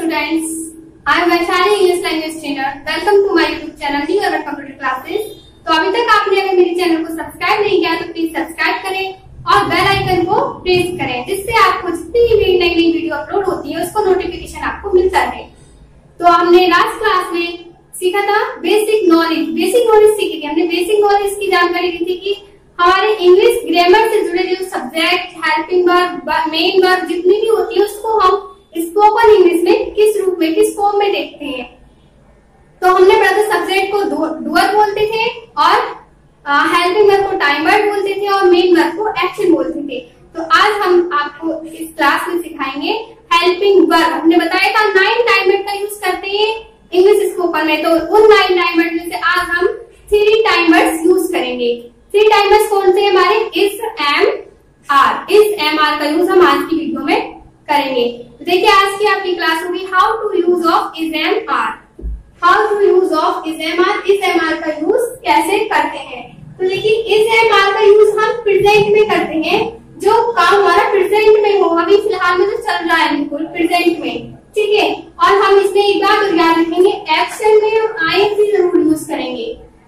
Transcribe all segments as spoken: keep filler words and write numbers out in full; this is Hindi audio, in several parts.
students, I am Vaishali English language trainer. Welcome to my YouTube channel The Urban Computer Classes. तो अभी तक आपने अगर मेरे चैनल को सब्सक्राइब नहीं किया तो प्लीज सब्सक्राइब करें और बेल आइकन को प्रेस करें, जिससे आपको जितनी भी नई नई वीडियो अपलोड होती है उसको नोटिफिकेशन आपको मिलता रहे। तो हमने लास्ट क्लास में सीखा था बेसिक नॉलेज बेसिक नॉलेज सीखी थी हमने बेसिक नॉलेज की जानकारी दी थी कि हमारे इंग्लिश ग्रामर से जुड़े जो subject, helping verb, main verb जितनी भी होती है उसको हम स्पोकन इंग्लिश में किस रूप में, किस फॉर्म में देखते हैं। तो हमने पढ़ा था सब्जेक्ट को डूअर बोलते थे और हेल्पिंग वर्ब को टाइम वर्ब बोलते थे और मेन वर्ब को एक्शन बोलते थे। तो आज हम आपको इस क्लास में सिखाएंगे हेल्पिंग वर्ब। हमने बताया था नाइन टाइम वर्ब का यूज करते हैं इंग्लिश स्पोकन में, तो उन नाइन टाइम वर्ब में से आज हम थ्री टाइम वर्ब्स यूज करेंगे। थ्री टाइम वर्ब्स कौन से हमारे? Is, am, are. Is, am, are का यूज हम आज की वीडियो में करेंगे। तो देखिए आज की आपकी क्लास होगी how to use of is, am, are. How to use of is, am, are. Is, am, are का यूज कैसे करते हैं? तो देखिए इस, एम, आर का यूज हम प्रेजेंट में करते हैं, जो काम हमारा प्रेजेंट में हो, अभी फिलहाल में जो चल रहा है बिल्कुल प्रेजेंट में, ठीक है। और हम इसमें एक बात और याद रखेंगे, एक्शन में हम आईएनजी जरूर यूज करेंगे।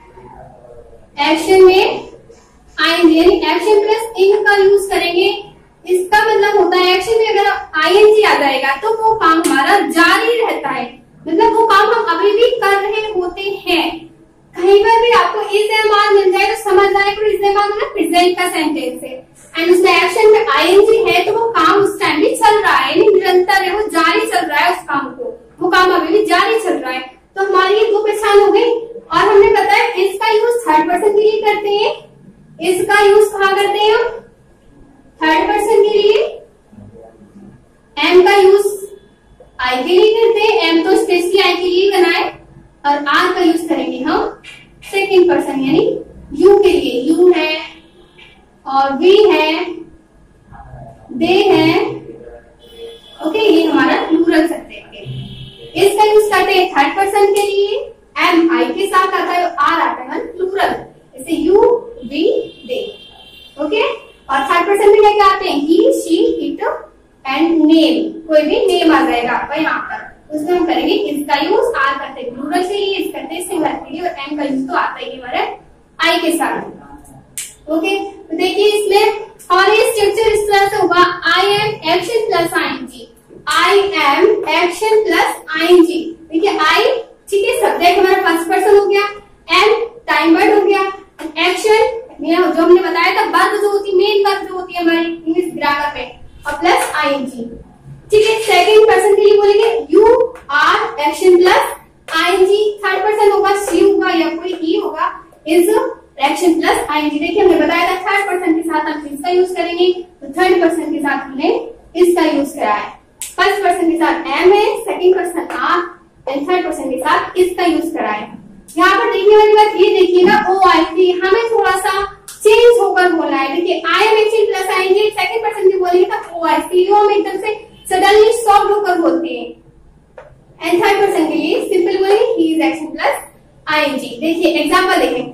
एक्शन में आईएनजी यानी एक्शन प्लस इन का यूज करेंगे। इसका मतलब होता है एक्शन में अगर आईएनजी आ जाएगा तो वो काम हमारा जारी रहता है, मतलब वो काम हम अभी भी कर रहे होते हैं। कहीं पर भी आपको इज, एम, आर मिल जाए तो समझ जाए इज, एम, आर मतलब प्रेजेंट का सेंटेंस है एंड उसमें एक्शन में आईएनजी है तो वो काम उस टाइम भी चल रहा है, निरंतर है, वो जारी चल रहा है उस काम को, वो काम अभी भी जारी चल रहा है। तो हमारी ये दो पहचान हो गई। और हमने बताया इसका यूज थर्ड पर्सन के लिए करते हैं। इसका यूज कहाँ करते हैं हम? थर्ड पर्सन के लिए। एम का यूज आई के लिए करते हैं, एम तो स्पेशली आई के लिए बनाए। और आर का यूज करेंगे हम सेकंड पर्सन यानी यू के लिए। यू है और वी है, दे है, ओके, ये हमारा प्लूरल सब्जेक्ट है। इसका यूज करते हैं थर्ड पर्सन के लिए, एम आई के साथ आता है, आर आता है प्लूरल, जैसे यू, वी, दे, ओके। और थर्ड पर्सन में क्या क्या आते हैं? He, she, it and name, कोई भी नेम आ जाएगा आपका यहाँ पर, उसमें हम करेंगे इसका यूज। आर करते हैं प्लूरल के लिए, इस करते हैं सिंगुलर के लिए, और एम का यूज तो आता ही हमारे आई के साथ, ओके। तो देखिए इसमें हमारे स्ट्रक्चर इस तरह से होगा, I am action plus ING, I am action plus ING. देखिए आई, ठीक है, सब्जेक्ट हमारा फर्स्ट पर्सन हो गया, एम टाइम वर्ड हो गया, एक्शन जो हमने बताया था वर्ब जो होती है, मेन वर्ब जो होती है हमारी इंग्लिश ग्रामर में, और प्लस आईएनजी, ठीक है। सेकंड पर्सन के लिए बोलेंगे you, are, action plus ING. Third person होगा शी होगा या कोई ही होगा, इज, एक्शन प्लस आईएनजी। देखिए हमने बताया था थर्ड पर्सन के साथ हम इसका यूज करेंगे, तो थर्ड पर्सन के साथ हमने इसका यूज करा है। फर्स्ट पर्सन के साथ एम है, second person are and third person के साथ इसका यूज करा है। यहाँ पर देखने वाली बात ये देखिएगा, ओ आई सी हमें थोड़ा सा चेंज होकर बोलना है। देखिए I am action plus ING second person की बोलेंगे तो ओ आई सी, हम एकदम से सडनली स्टॉप होकर बोलते हैं। एंड थर्ड पर्सन के लिए सिंपल बोलेंगे he is action plus ING. देखिए एग्जांपल देखें,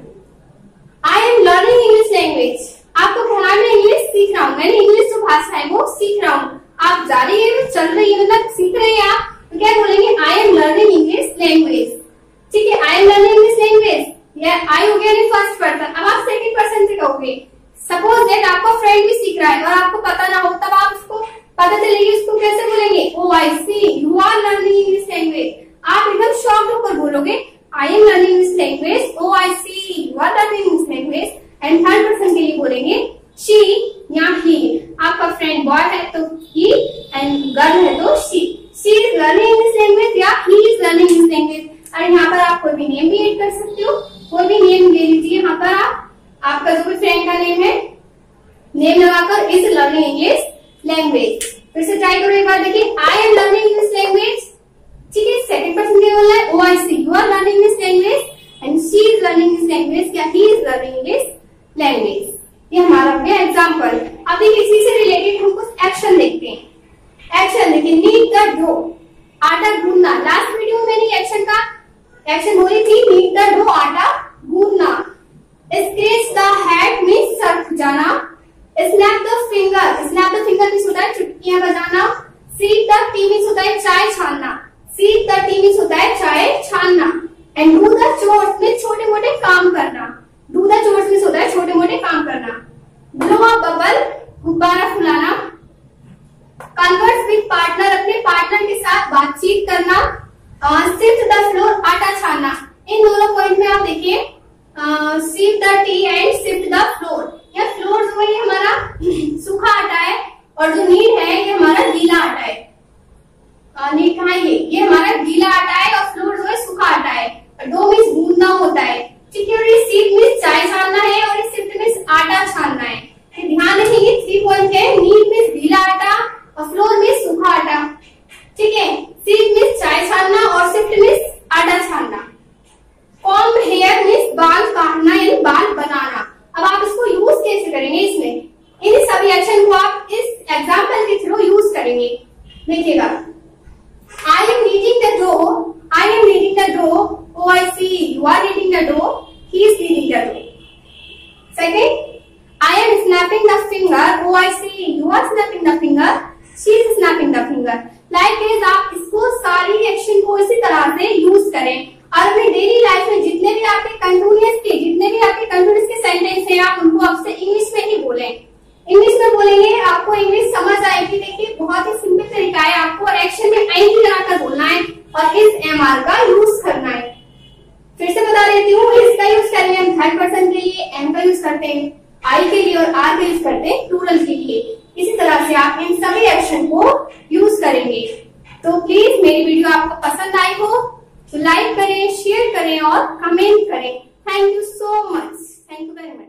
I am learning English language. आपको कहना मैं इंग्लिश सीख रहा हूँ, मैंने इंग्लिश जो भाषा है वो सीख रहा हूँ। आप जारी है, चल रही है, मतलब सीख रहे हैं आप, तो क्या बोलेंगे? I am learning English language, ठीक है। I am learning English language, या आई हो गया फर्स्ट पर्सन। अब आप सेकंड पर्सन से कहोगे, सपोज दैट आपका फ्रेंड भी सीख रहा है और आपको पता ना हो, तब आप उसको पता चलेगी, उसको कैसे बोलेंगे? Oh I see you are learning English language. आप एकदम शॉक्ड होकर बोलोगे I am learning English language, oh I see you are learning English language. And third person के लिए बोलेंगे शी या ही। आपका फ्रेंड बॉय है तो ही एंड गर्ल है तो she. She is learning English language या he is learning English language. और यहाँ पर आप कोई भी नेम भी ऐड कर सकते हो, कोई भी नेम ले लीजिए। यहाँ पर आप आपका जो भी फ्रेंड का नेम है, नेम लगाकर इज लर्निंग इंग्लिश लैंग्वेज। फिर से ट्राई करो एक बार, देखिए I am learning English language, ठीक है। सेकंड पर्सन क्या बोलना है? Oh I see you are learning English language and she is learning English language या he is learning English language. ये हमारा हो गया एग्जाम्पल। अब देखिए इसी से रिलेटेड हम कुछ एक्शन देखते हैं। एक्शन देखिए, नीड द डो, आटा गूंदना। लास्ट वीडियो में मैंने एक्शन का एक्शन बोली थी, नीड द डो, आटा गूंदना। स्क्रैच द हेड में सर खुजाना। Snap the finger, snap the finger means होता है चुटकियां बजाना। सीप द टी मीन्स होता है चाय छानना। सीप द टी मीन्स होता है चाय छानना, एंड डू द चोर्स में छोटे मोटे काम करना। डू द चोर्स मीन्स होता है छोटे मोटे काम करना। ब्लो अ बबल गुब्बारा फुलाना। कन्वर्स विद पार्टनर अपने पार्टनर के साथ बातचीत करना। सिफ्ट द फ्लोर आटा छानना। इन दोनों पॉइंट में आप देखिए sift the tea and sift the flour. यह फ्लोर जो है हमारा सूखा आटा है और जो नीड है ये हमारा गीला आटा है। नीड कहाँ है, ये ये हमारा गीला आटा है और फ्लोर जो है सूखा आटा है। डो मीन्स गूंदना होता है, ठीक है। और ये सिफ्ट मीन्स चाय छानना है और ये सिफ्ट मीन्स आटा छानना है। ध्यान रखिए थ्री पॉइंट है, नीड मीन्स गीला आटा और फ्लोर मीन्स सूखा आटा, ठीक है। सिफ्ट मीन्स चाय छानना और सिफ्ट मीन्स आटा छानना। कॉम्ब हेयर मीन्स बाल काटना यानी बाल बनाना। अब आप इसको यूज कैसे करेंगे, इसमें इन सभी एक्शन को आप इस एग्जाम्पल के थ्रू यूज करेंगे। देखिएगा, I am reading the dough, I am reading the dough, oh I see you are reading the dough, he is reading the dough. Second, I am snapping the finger, oh I see you are snapping the finger, she is snapping the finger. Like आप इसको सारी एक्शन को इसी तरह से यूज करें और अपनी डेली लाइफ में जितने भी आपके कंटिन्यूअस के जितने भी आपके कंटिन्यूअस के सेंटेंस हैं आप उनको आपसे इंग्लिश में ही बोलें। इंग्लिश में बोलेंगे आपको इंग्लिश समझ आएगी। देखिए बहुत ही सिंपल तरीका है, आपको एक्शन में एनजी लगाकर बोलना है और इस एमआर का यूज करना है। फिर से बता देती हूँ, इसका यूज करेंगे हम थर्ड पर्सन के लिए, एम का यूज करते हैं आई के लिए और आर का यूज करते हैं प्लूरल के लिए। इसी तरह से आप इन सभी एक्शन को यूज करेंगे। तो प्लीज मेरी वीडियो आपको पसंद आई हो तो लाइक करें, शेयर करें और कमेंट करें। Thank you so much, thank you very much.